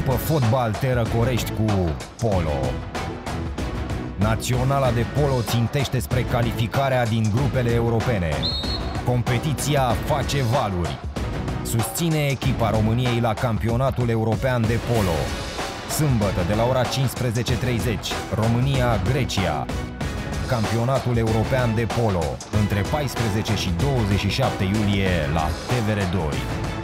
după fotbal te răcorești cu polo. Naționala de polo țintește spre calificarea din grupele europene. Competiția face valuri. Susține echipa României la campionatul european de polo. Sâmbătă de la ora 15:30, România-Grecia. Campionatul european de polo între 14 și 27 iulie la TVR2.